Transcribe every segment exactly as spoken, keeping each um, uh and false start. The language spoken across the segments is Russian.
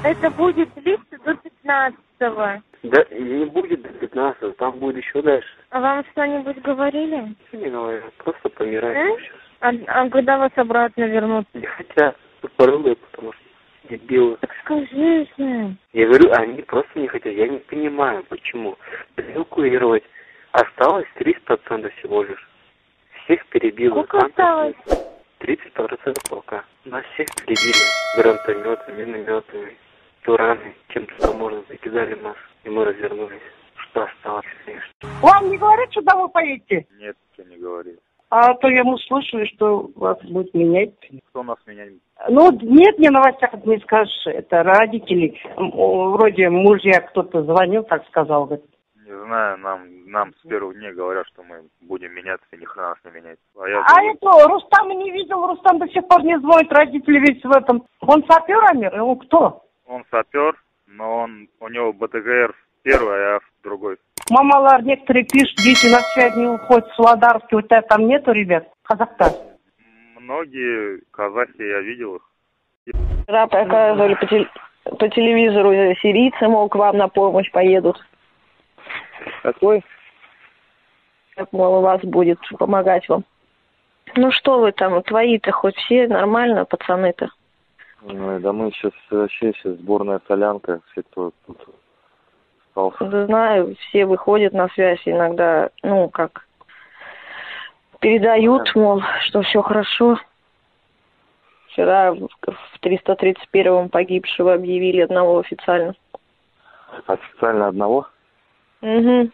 Это будет длиться до пятнадцатого. Да, не будет до пятнадцатого, там будет еще дальше. А вам что-нибудь говорили? Не говорю, просто помирать сейчас. А, а когда вас обратно вернут? Не хотят, тупорылые, потому что дебилы. Так скажи же. Я говорю, они просто не хотят, я не понимаю, почему. Эвакуировать осталось тридцать процентов всего лишь. Всех перебило. Сколько осталось? тридцать процентов полка. Нас всех перебили гранатометами, минометами, турами, чем-то там можно закидали нас. И мы развернулись. Что осталось, конечно. Вам не говорят, что домой поедете? Нет, что не говорит. А то я ему слышали, что вас будет менять. Кто нас менять? Ну, нет, мне в новостях не скажешь. Это родители. Вроде мужья кто-то звонил, так сказал. Говорит. Не знаю, нам, нам с первых дней говорят, что мы будем меняться, и ни хрена нас не менять. А, я а думаю... это, Рустам не видел, Рустам до сих пор не звонит, родители весь в этом. Он сапер, Амир? Он кто? Он сапер, но он, у него БТГР первый, а другой. Мамалар некоторые пишут, дети на связь не уходят с Владарски. У тебя там нету ребят? Казахстан. Многие казахи, я видел их. Вчера показывали по, тел... по телевизору, сирийцы, мол, к вам на помощь поедут. Какой? Как, мол, у вас будет помогать вам. Ну что вы там, твои-то хоть все нормально, пацаны-то? Ну, да мы сейчас вообще сейчас сборная солянка, все кто тут остался. Да знаю, все выходят на связь иногда, ну как, передают, мол, что все хорошо. Вчера в триста тридцать первом погибшего объявили одного официально. Официально одного? Угу.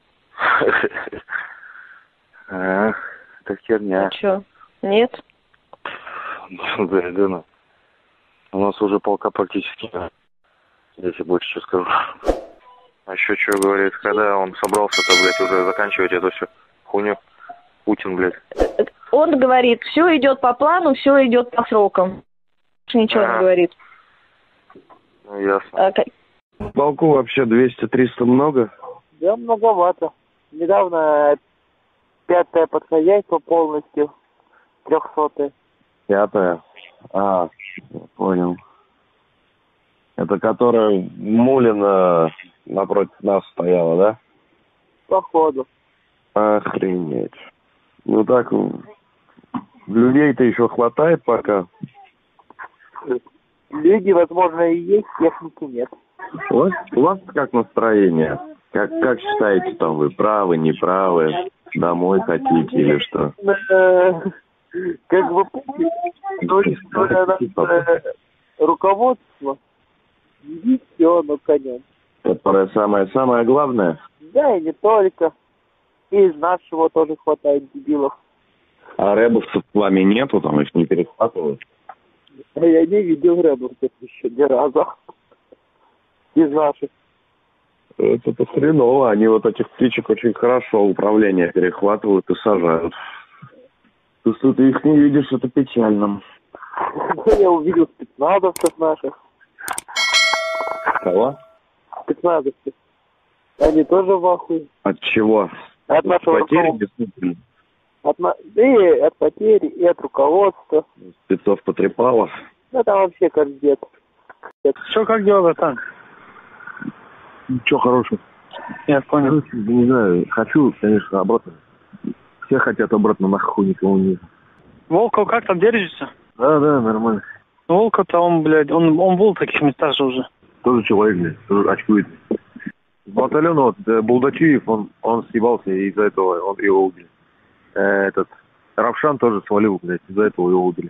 А, это херня. А что, нет? Да, да, у нас уже полка практически, если больше что скажу. А еще что говорит, когда он собрался-то, блядь, уже заканчивать эту всю хуйню? Путин, блядь. Он говорит, все идет по плану, все идет по срокам. Ничего а, не говорит. Ну, ясно. А, в полку вообще двести-триста много? Да, многовато. Недавно пятое подхозяйство полностью, трехсотое. Пятое? А, понял. Это которая Мулина напротив нас стояла, да? Походу. Охренеть. Ну так, людей-то еще хватает пока? Люди, возможно, и есть, техники нет. У вас, у вас как настроение? Как, как считаете, там вы правы, неправы? Домой хотите или что? Как вы помните, руководство и все, ну, конец. Которое самое-самое главное? Да, и не только. И из нашего тоже хватает дебилов. А рэбовцев с вами нету, там их не перехватывают? Я не видел рэбовцев еще ни разу. Из наших. Это-то хреново. Они вот этих птичек очень хорошо управление перехватывают и сажают. Если ты их не видишь, это печально. Я увидел спецназовцев наших. Кого? Спецназовцев. Они тоже в ахуе. От чего? От нашего потери? От, на... и от потери, и от руководства. Спецов потрепало? Ну, там вообще как где-то. Что, как дела, братан? Ничего хорошего. Я понял. Не знаю, хочу, конечно, обратно. Все хотят обратно, нахуй никого нет. Волков как там держится? Да, да, нормально. Волков-то он, блядь, он, он был в таких местах же уже. Тоже человек, блядь, тоже очкует. С батальона вот, Булдачиев, он, он съебался, и из-за этого он его убили. Э, этот, Равшан тоже свалил, блядь, из-за этого его убили.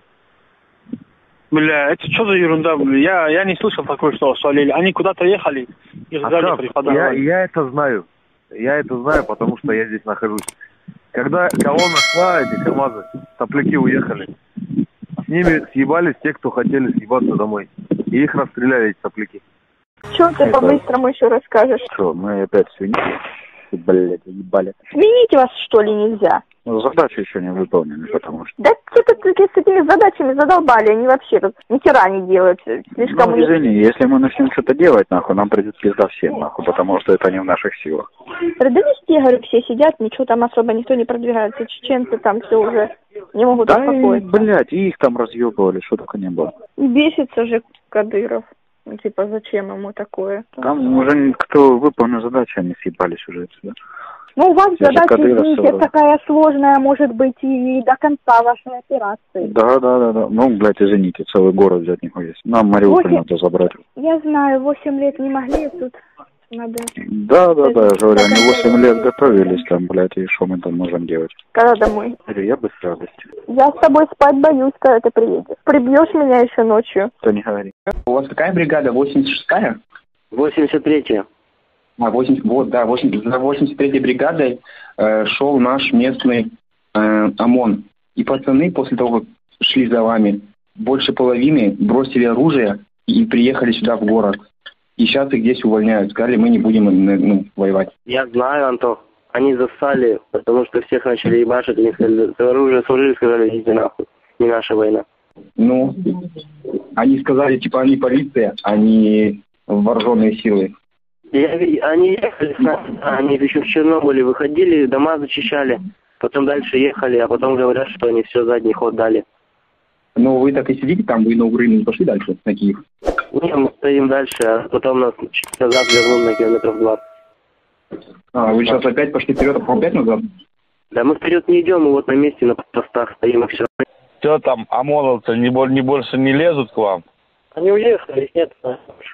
Бля, это что за ерунда, бля? Я, я не слышал такое, что свалили. Они куда-то ехали, их сзади а преподавали. Я, я это знаю. Я это знаю, потому что я здесь нахожусь. Когда колонна шла, эти КамАЗы, топляки уехали. С ними съебались те, кто хотели съебаться домой. И их расстреляли, эти топляки. Что ты это... по-быстрому еще расскажешь? Что, мы опять свиньи? Блядь, ебали. Сменить вас, что ли, нельзя? Ну, задачи еще не выполнены, потому что... Да что-то с этими задачами задолбали, они вообще тут ни хера не делают. Слишком... Ну, извини, если мы начнем что-то делать, нахуй, нам придет пизда всем, нахуй, потому что это не в наших силах. Да везде, говорю, все сидят, ничего там особо никто не продвигается. Чеченцы там все уже не могут да успокоиться. Да блядь, и их там разъебывали, что только не было. Бесится же Кадыров. Ну, типа, зачем ему такое? Там уже кто выполнил задачу, они съебались уже отсюда. Ну, у вас Я же задача, Кадыров извините, собрал. такая сложная, может быть, и до конца вашей операции. Да, да, да, да. Ну, блядь, извините, целый город взять не есть. Нам Мариуполь Восемь- надо забрать. Я знаю, восемь лет не могли, тут надо... Да, да, да, я же говорю, они восемь лет готовились там, блядь, и что мы там можем делать? Когда домой? Говорю, я бы с радостью. Я с тобой спать боюсь, когда ты приедешь. Прибьешь меня еще ночью. То не говори. У вас какая бригада? восемьдесят шестая? восемьдесят третья. А, восемьдесят, вот, да, восемьдесят, за восемьдесят третьей бригадой э, шел наш местный э, ОМОН. И пацаны после того, как шли за вами, больше половины бросили оружие и приехали сюда в город. И сейчас их здесь увольняют. Сказали, мы не будем ну, воевать. Я знаю, Антон. Они засали, потому что всех начали ебашить, они сказали, оружие сложили, сказали, идите нахуй. Не наша война. Ну, они сказали, типа, они полиция, а не вооруженные силы. Я, они ехали с нами, они еще в Чернобыле выходили, дома зачищали, потом дальше ехали, а потом говорят, что они все задний ход дали. Ну, вы так и сидите там, вы на Украину не пошли дальше, на Киев? Не, мы стоим дальше, а потом нас чуть назад вернут на километров двадцать. А, вы сейчас опять пошли вперед, а опять назад? Да мы вперед не идем, мы вот на месте на постах стоим и все. Что там, ОМОНовцы не, не больше не лезут к вам? Они уехали, их нет.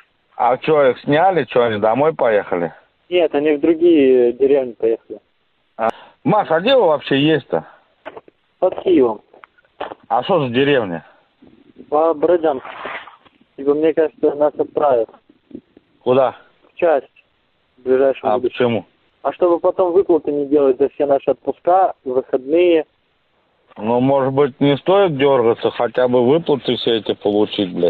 А что, их сняли, что они домой поехали? Нет, они в другие деревни поехали. А, Маш, а где вы вообще есть-то? Под Киевом. А что за деревня? По Бородянке. Типа, мне кажется, нас отправят. Куда? В часть. В ближайшем А будущем. почему? А чтобы потом выплаты не делать за все наши отпуска, выходные. Ну, может быть, не стоит дергаться, хотя бы выплаты все эти получить, блядь.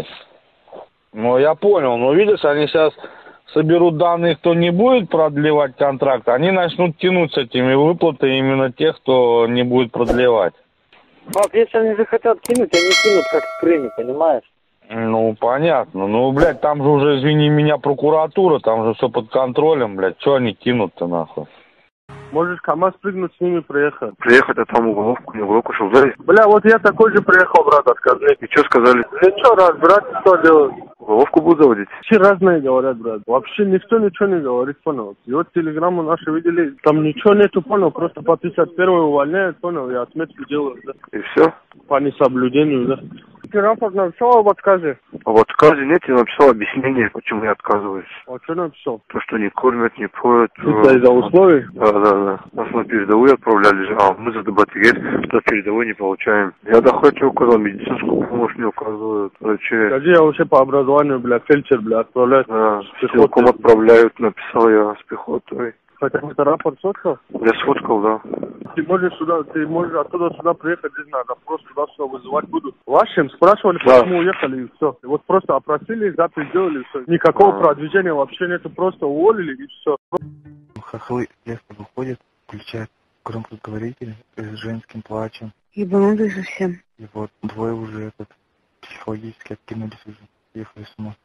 Ну, я понял. Но, видишь, они сейчас соберут данные, кто не будет продлевать контракт, они начнут тянуть с этими выплатами именно тех, кто не будет продлевать. Пап, если они захотят кинуть, они кинут, как в Крыме, понимаешь? Ну, понятно. Ну, блядь, там же уже, извини меня, прокуратура, там же все под контролем, блядь. Че они кинут-то, нахуй? Можешь КамАЗ прыгнуть с ними проехать. Приехать, а там уголовку, не уголовку, что взяли? Бля, вот я такой же приехал, брат, отказать. И что сказали? Ничего, разбирать, что делать. Уголовку будут заводить? Все разные говорят, брат. Вообще никто ничего не говорит, понял. И вот телеграмму наши видели, там ничего нету, понял. Просто по пятьдесят первой увольняют, понял, и отметку делают, да. И все? По несоблюдению, да. Ты рапорт написал об отказе? А вот в отказе нет, я написал объяснение, почему я отказываюсь. А что написал? То, что не кормят, не поют. Это из-за условий? Да, да, да. Нас на передовую отправляли же, а мы за ДБТГ до передовой не получаем. Я доходчиво указал, медицинскую помощь не указывают. Врачи. Скажи, я вообще по образованию, бля, фельдшер, бля, отправляют. Да, силком отправляют, написал я с пехотой. Хотя бы это рапорт сфоткал? Я сфоткал, да. Ты можешь сюда, ты можешь оттуда сюда приехать, не знаю, просто туда-сюда вызывать будут. Вашим спрашивали, да. Почему уехали, и все. И вот просто опросили, запись сделали, и все. Никакого а. продвижения вообще нету, просто уволили, и все. Хохлы резко выходят, включают громкоговоритель с женским плачем. Ебанутые совсем. И вот двое уже этот психологически откинулись уже, ехали с ума.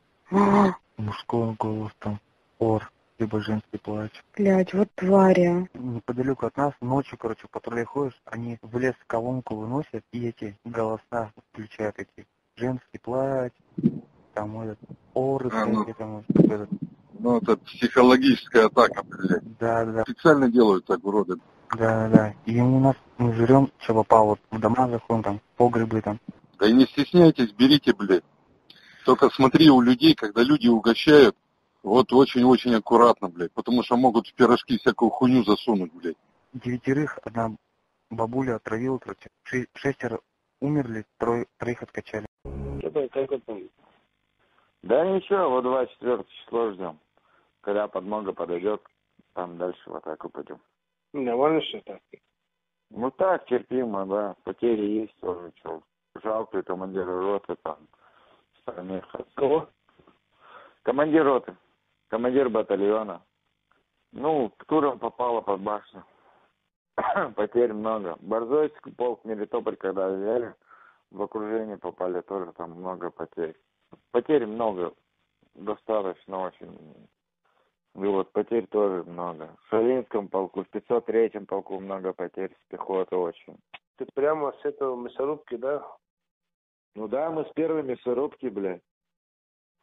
Мужской голос там, ор. Либо женский плач. Блядь, вот тваря. Неподалеку от нас ночью, короче, в патруле ходишь, они в лес колонку выносят и эти голоса включают, эти женский плач, там этот оры, а, ну, там, этот. Ну, это психологическая атака, блядь. Да, да. Специально делают так, уроды. Да, да. И у нас мы жрем, что попало, вот в дома заходим, там, погребы там. Да и не стесняйтесь, берите, блядь. Только смотри у людей, когда люди угощают, вот очень-очень аккуратно, блядь, потому что могут в пирожки всякую хуйню засунуть, блядь. Девятерых одна бабуля отравила, короче. Шестеро умерли, трое, троих откачали. Что-то как это... Да ничего, вот два четвёртого число ждем. Когда подмога подойдет, там дальше в атаку пойдем. Нормально что-то? Ну так, терпимо, да. Потери есть тоже, что. Жалко командира роты там. В стороне. Кого? Командир роты. Командир батальона. Ну, туром попало под башню. Потерь много. Борзойский полк, Мелитополь, когда взяли, в окружение попали, тоже там много потерь. Потерь много. Достаточно очень. И вот потерь тоже много. В Шалинском полку, в пятьсот третьем полку много потерь с пехоты очень. Ты прямо с этого мясорубки, да? Ну да, мы с первой мясорубки, блядь.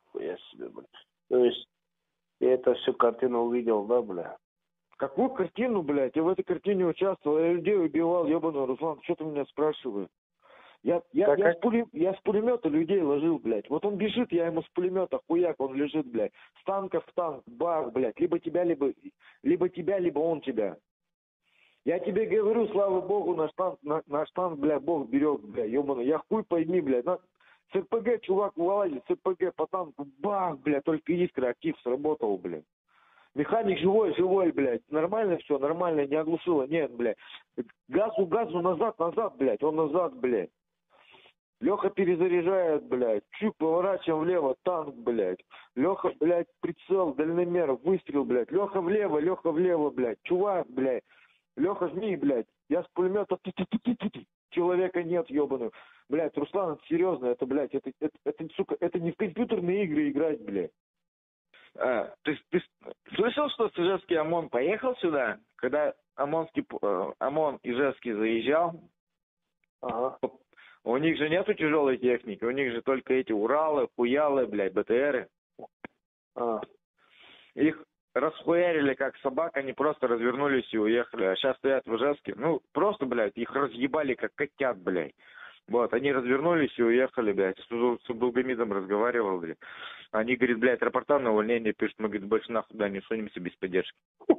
Я себе, бля. То есть, я это всю картину увидел, да, бля? Какую картину, блядь? Я в этой картине участвовал, я людей убивал, ебаный Руслан, что ты меня спрашиваешь? Я, я, Так я, как- с пуле- я с пулемета людей ложил, блядь. Вот он бежит, я ему с пулемета хуяк, он лежит, блядь. С танка в танк, бах, блядь. Либо тебя, либо, либо тебя, либо он тебя. Я тебе говорю, слава богу, наш танк, на- наш танк, блядь, бог берег, блядь, ебаный. Я хуй пойми, блядь. На... С РПГ, чувак, вылазит, с РПГ по танку, бах, блядь, только искра, актив сработал, блядь. Механик живой, живой, блядь. Нормально все, нормально, не оглушило, нет, блядь. Газу, газу, назад, назад, блядь, он назад, блядь. Леха перезаряжает, блядь. Чуть поворачиваем влево, танк, блядь. Леха, блядь, прицел, дальномер, выстрел, блядь. Леха влево, Леха влево, блядь. Чувак, блядь. Леха, жми, блядь. Я с пулемета, ты-ты-ты-ты-ты. Человека нет, ебаный. Блядь, Руслан, это серьезно, это, блядь, это, это, это, сука, это не в компьютерные игры играть, блядь. А, ты, ты слышал, что Ижевский ОМОН поехал сюда? Когда ОМОНский, э, ОМОН Ижевский заезжал, Ага. у них же нету тяжелой техники, у них же только эти Уралы, Хуялы, блядь, БТРы. А. Их расхуярили как собак, они просто развернулись и уехали. А сейчас стоят в Ижевске, ну, просто, блядь, их разъебали как котят, блядь. Вот, они развернулись и уехали, блядь. С, с Абдулгамидом разговаривал, блядь. Они, говорит, блядь, рапорта на увольнение пишут, мы, говорит, больше нахуй да не сунемся без поддержки.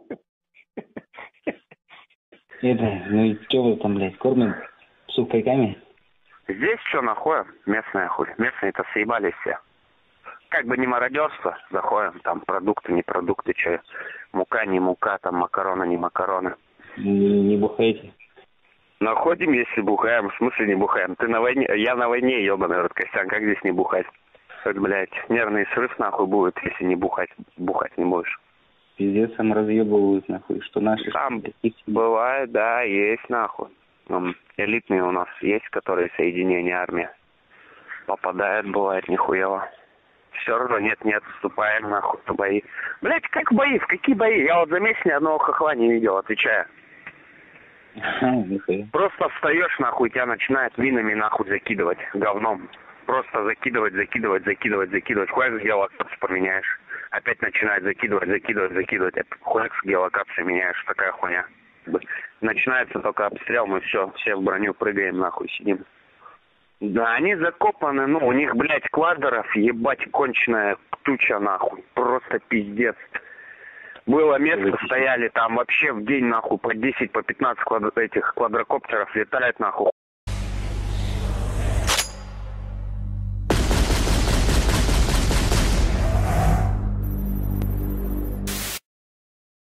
Это, ну и что вы там, блядь, кормим псов пайками? Здесь что находим? Местные хуй. Местные-то съебались все. Как бы не мародерство, заходим, там продукты, не продукты, что, мука, не мука, там макароны, не макароны. Не, не бухаете? Находим, если бухаем, в смысле не бухаем. Ты на войне, я на войне, ебаный рот, Костян, как здесь не бухать? Это, блядь, нервный срыв нахуй будет, если не бухать, бухать не будешь. Пиздец, там разъебывают, нахуй, что наши... Там бывает, да, есть, нахуй. Там элитные у нас есть, которые соединения армии. Попадает, бывает, нихуево. Все равно нет-нет, вступаем, нахуй, в бои. Блядь, как бои? В какие бои? Я вот за месяц ни одного хохла не видел, отвечаю. Просто встаешь, нахуй, тебя начинает винами, нахуй, закидывать говном. Просто закидывать, закидывать, закидывать, закидывать. Хуяк с геолокацией поменяешь. Опять начинает закидывать, закидывать, закидывать. Хуяк с геолокацией меняешь. Такая хуйня. Начинается только обстрел, мы все, все в броню прыгаем, нахуй, сидим. Да, они закопаны, ну, у них, блядь, квадров, ебать, конченая туча, нахуй. Просто пиздец. Было место, стояли там вообще в день, нахуй, по десять, по пятнадцать квадр... этих квадрокоптеров летает, нахуй,